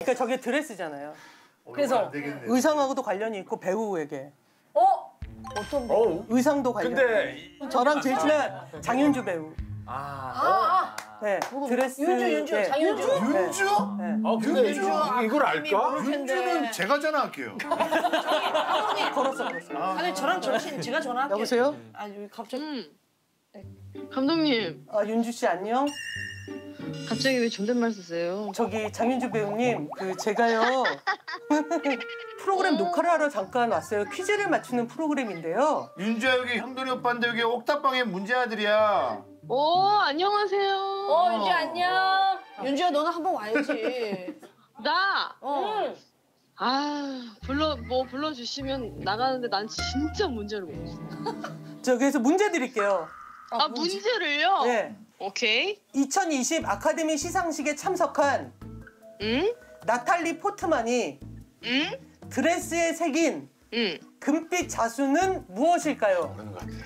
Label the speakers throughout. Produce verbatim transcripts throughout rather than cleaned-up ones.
Speaker 1: 그러니까 저게 드레스잖아요.
Speaker 2: 그래서
Speaker 1: 의상하고도 관련이 있고 배우에게.
Speaker 2: 어? 어떤 배우?
Speaker 1: 의상도 관련. 근데 저랑 제일 친한 장윤주 배우.
Speaker 2: 아, 아, 아.
Speaker 1: 네, 드레스.
Speaker 2: 윤주, 윤주,
Speaker 1: 네.
Speaker 2: 장윤주.
Speaker 3: 윤주?
Speaker 1: 네.
Speaker 4: 아, 근데 윤주 이걸 알까?
Speaker 3: 윤주는 제가 전화할게요.
Speaker 1: 걸었어, 걸었어.
Speaker 2: 아, 아니 저랑 정신 제가 전화할게요.
Speaker 1: 여보세요?
Speaker 2: 아니 갑자기.
Speaker 5: 음. 감독님.
Speaker 1: 아, 윤주 씨 안녕.
Speaker 5: 갑자기 왜 존댓말 쓰세요?
Speaker 1: 저기 장윤주 배우님, 그 제가요 프로그램 녹화를 하러 잠깐 왔어요. 퀴즈를 맞추는 프로그램인데요.
Speaker 3: 윤주야 여기 형돈이 오빠인데 여기 옥탑방의 문제 아들이야.
Speaker 5: 오, 안녕하세요.
Speaker 2: 어, 윤주 안녕. 윤주야 너는 한번 와야지.
Speaker 5: 나?
Speaker 2: 어.
Speaker 5: 아, 불러 뭐 불러주시면 나가는데 난 진짜 문제를 모르겠어.
Speaker 1: 저 그래서 문제 드릴게요.
Speaker 5: 아, 문제를요?
Speaker 1: 네.
Speaker 5: 오케이.
Speaker 1: 이천이십 아카데미 시상식에 참석한
Speaker 5: 응?
Speaker 1: 나탈리 포트만이
Speaker 5: 응?
Speaker 1: 드레스에 새긴
Speaker 5: 응.
Speaker 1: 금빛 자수는 무엇일까요?
Speaker 4: 그런 것 같아.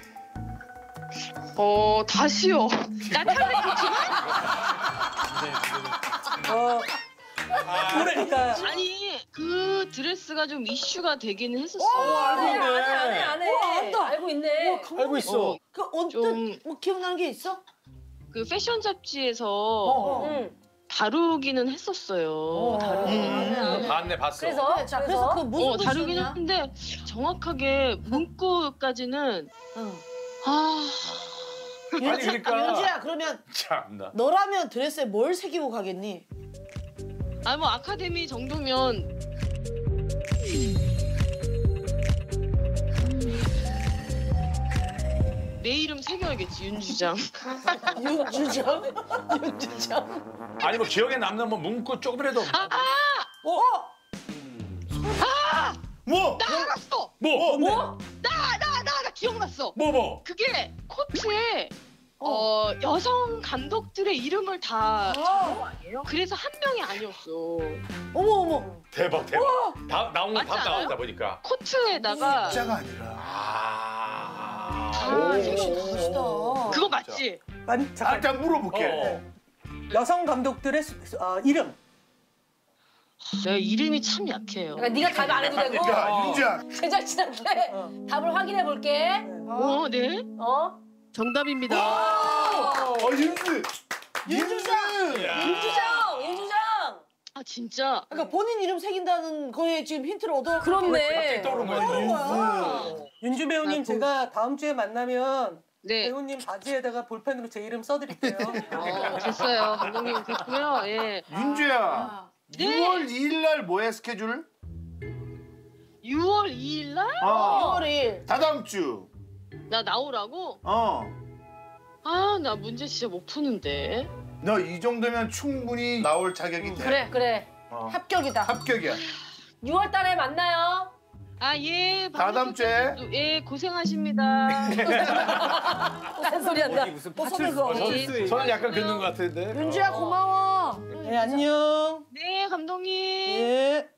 Speaker 5: 어, 다시요. 나탈리 포트만?
Speaker 1: 어, 그러니까
Speaker 5: 아니, 그 드레스가 좀 이슈가 되기는 했었어.
Speaker 2: 안 해, 안 해, 안 해, 안 해. 와, 안다. 알고 있네.
Speaker 4: 알고 있어.
Speaker 5: 어,
Speaker 2: 그 언뜻
Speaker 5: 좀-
Speaker 2: 뭐 기억나는 게 있어?
Speaker 5: 그 패션 잡지에서
Speaker 2: 어. 응.
Speaker 5: 다루기는 했었어요. 다루기는.
Speaker 4: 음. 봤네, 봤어.
Speaker 2: 그래서 자, 그래서 그 무슨
Speaker 5: 어, 다루기는
Speaker 2: 뜻이었냐?
Speaker 5: 했는데 정확하게 문구까지는
Speaker 2: 응.
Speaker 5: 아,
Speaker 2: 윤주,
Speaker 4: 그러니까.
Speaker 2: 윤주야 그러면
Speaker 4: 참나.
Speaker 2: 너라면 드레스에 뭘 새기고 가겠니?
Speaker 5: 아 뭐 아카데미 정도면 내 이름 새겨야겠지, 윤주장.
Speaker 2: 윤주장? 윤주장?
Speaker 4: 아니 뭐 기억에 남는 뭐 문구 조금이라도.
Speaker 5: 아, 아!
Speaker 2: 어?
Speaker 3: 뭐?
Speaker 5: 나 알았어!
Speaker 4: 뭐?
Speaker 2: 뭐?
Speaker 5: 나, 나, 나, 나 기억났어!
Speaker 4: 뭐 뭐?
Speaker 5: 그게 코트에 어, 여성 감독들의 이름을 다 적은 거 아니에요? 그래서 한 명이 아니었어.
Speaker 2: 어머 어머.
Speaker 4: 대박 대박. 다 나온
Speaker 5: 맞지
Speaker 4: 거다
Speaker 5: 않아요?
Speaker 4: 나왔다 보니까.
Speaker 5: 코트에다가
Speaker 3: 숫자가 아니라.
Speaker 4: 아.
Speaker 5: 다
Speaker 2: 오,
Speaker 5: 새겨.
Speaker 2: 멋있다.
Speaker 5: 그거 맞지?
Speaker 1: 만,
Speaker 3: 아,
Speaker 1: 잠깐.
Speaker 3: 일단 물어볼게.
Speaker 4: 어.
Speaker 1: 여성 감독들의 수, 수- 어, 이름.
Speaker 5: 내가 이름이 참 약해요.
Speaker 2: 그러니까 네가 답 안 해도 되고
Speaker 3: 그러니까 윤주야.
Speaker 2: 제작진한테 답을 확인해 볼게.
Speaker 5: 어, 네?
Speaker 2: 어?
Speaker 5: 정답입니다.
Speaker 3: 어 윤주.
Speaker 2: 윤주장! 윤주장! 윤주장!
Speaker 5: 아, 진짜?
Speaker 2: 그러니까 본인 이름 새긴다는 거에 지금 힌트를 얻어.
Speaker 5: 그렇네.
Speaker 4: 떠오른 거야.
Speaker 2: 거야.
Speaker 1: 윤주 배우님
Speaker 5: 아, 그-
Speaker 1: 제가 다음 주에 만나면
Speaker 5: 네.
Speaker 1: 배우님 바지에다가 볼펜으로 제 이름 써드릴게요.
Speaker 5: 어, 됐어요. 감독님 됐고요. 예.
Speaker 3: 윤주야.
Speaker 2: 아.
Speaker 5: 네.
Speaker 3: 유월 이일 날 뭐야 스케줄?
Speaker 5: 유월 이일 날?
Speaker 3: 어.
Speaker 2: 유월 일.
Speaker 3: 다다음 주.
Speaker 5: 나 나오라고?
Speaker 3: 어.
Speaker 5: 아, 나 문제 진짜 못 푸는데.
Speaker 3: 너 이 정도면 충분히 나올 자격이 돼.
Speaker 2: 그래 그래.
Speaker 3: 어.
Speaker 2: 합격이다.
Speaker 3: 합격이야.
Speaker 2: 유월 달에 만나요.
Speaker 5: 아, 예.
Speaker 3: 다다음 주에.
Speaker 5: 예, 고생하십니다.
Speaker 2: 무슨 소리 한다.
Speaker 4: 무슨
Speaker 2: 또 손을 그어.
Speaker 5: 예.
Speaker 4: 저는 약간 긋는 것 같은데.
Speaker 2: 윤주야 고마워.
Speaker 1: 네, 안녕.
Speaker 5: 네, 감독님.
Speaker 1: 예.